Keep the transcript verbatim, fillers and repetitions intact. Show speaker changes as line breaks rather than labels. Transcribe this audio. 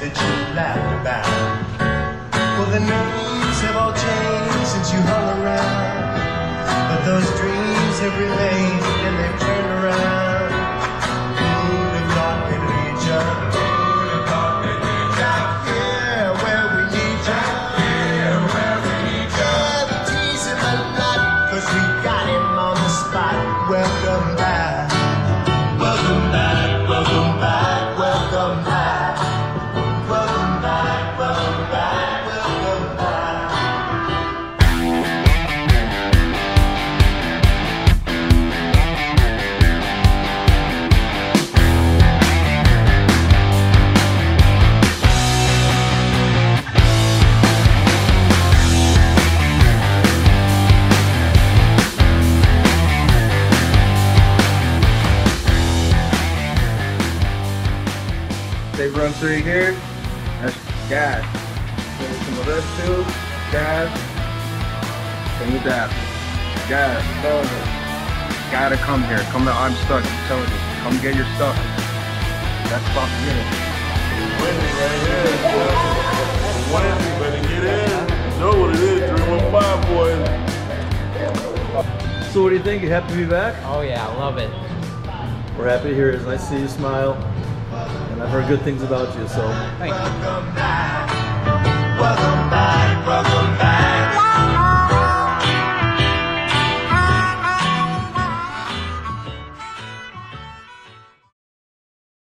that you laughed about. Well, the names have all changed since you hung around, but those dreams have remained and they've turned around. Who'd have thought they'd lead you? Who'd have thought they'd lead you? Here where we need you. Here where we need you. Yeah, we tease him a lot, cause we got him on the spot. Welcome back. Welcome back, welcome back, welcome back. Welcome back, welcome back, welcome back.
They run through here, that's gas. Then some of this too, gas. Then with that, gas, cylinder. Gotta come here, come to I'm Stuck, I'm telling you. Come get your stuff. That's fucking it.
Winning right here, boy. Winning, better get in. You know what it is, three one five boys.
So what do you think? You happy to be back?
Oh yeah, I love it.
We're happy to hear it. It's nice to see you smile. And I've heard good things about you, so.
Thank you.
Welcome back, welcome back, welcome back.